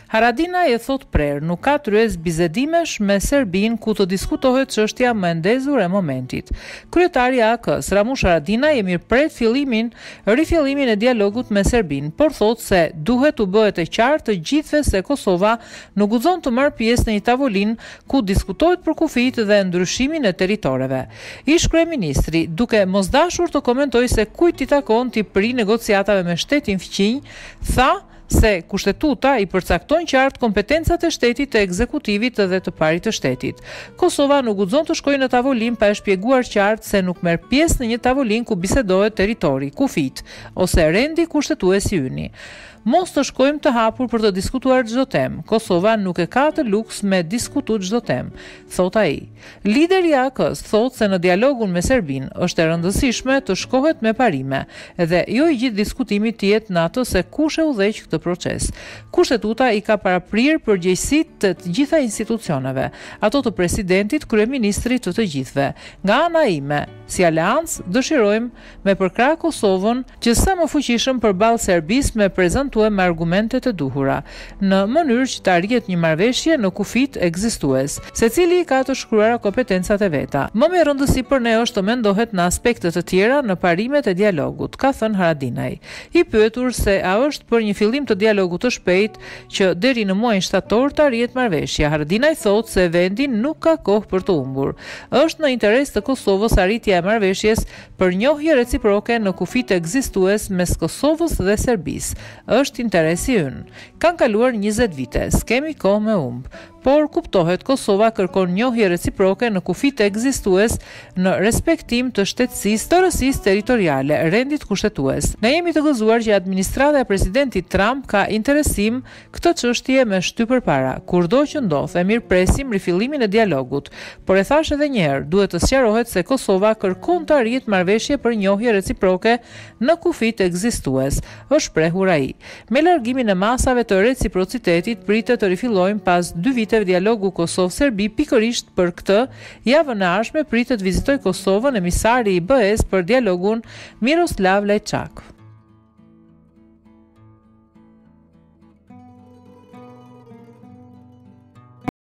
Haradinaj e thot prerë, nuk ka tryezë bizedimesh me Serbinë ku të diskutohet çështja më e ndezur e momentit. Kryetari i AK-s, Ramush Haradinaj, e mirëpret rifillimin e dialogut me Serbinë, por thot se duhet u bëhet e qartë të gjithëve se Kosova nuk guxon të marrë pjesë në një tavolinë ku diskutohet për kufijtë dhe ndryshimin e territoreve. Ish kryeministri, duke mos dashur të komentojë se kujt i takon t'i pri negociatave me shtetin fqinj, tha se kushtetuta i përcakton qartë kompetencat e shtetit, të ekzekutivit dhe të parit të shtetit. Kosova nuk guxon të shkojë në tavolinë pa e shpjeguar qartë se nuk merr pjesë në një tavolinë ku bisedohet territori, kufijt ose rendi kushtetues i yni. Mos të shkojmë të hapur për të diskutuar çdo temë. Kosova nuk e ka të luks me diskutuar çdo temë, thot ai. Lideri i AK-s thot se në dialogun me Serbinë është e rëndësishme të shkohet me parime, dhe jo i gjithë diskutimi të jetë në atë se kush e udhëheq këtë proces. Kushtetuta i ka paraprirë përgjegjësitë të gjitha institucioneve, ato të presidentit, kryeministrit, të gjithëve. Nga ana ime, si aleancë, dëshirojmë me përkrah Kosovën që sa më fuqishëm përballë Serbisë me me argumentet e duhura, në mënyrë që të arrihet një marrëveshje në kufijtë ekzistues, secili ka të shkruara kompetencat e veta. Më me rëndësi për ne është të mendohet në aspekte të tjera në parimet e dialogut, ka thënë Haradinaj. I pyetur se a është për një fillim të dialogut të shpejtë që deri në muajin shtator të arrihet marrëveshja, Haradinaj thotë se vendi nuk ka kohë për të humbur. Është në interes të Kosovës arritja e marrëveshjes për njohje reciproke në kufijtë ekzistues mes Kosovës dhe Serbisë. Është interesi ynë. Kanë kaluar 20 vite, s'kemi kohë me humb. Por kuptohet, Kosova kërkon njohje reciproke në kufijtë ekzistues në respektim të shtetësisë, të rësisë territoriale, rendit kushtetues. Ne jemi të gëzuar që administrata e presidentit Trump ka interesim këtë çështje me shty përpara. Kurdo që ndodh, e mirëpresim rifillimin e dialogut, por e thash edhe një herë, duhet të sqarohet se Kosova kërkon të arrihet marrëveshje për njohje reciproke në kufijtë ekzistues, është shprehur ai. Me largimin e masave të reciprocitetit pritet të rifillojmë pas 2 viteve dialogu Kosovë-Serbi. Pikërisht për këtë, javën e ardhshme pritet vizitoj Kosovën emisari i BE-s për dialogun Miroslav Lajçak.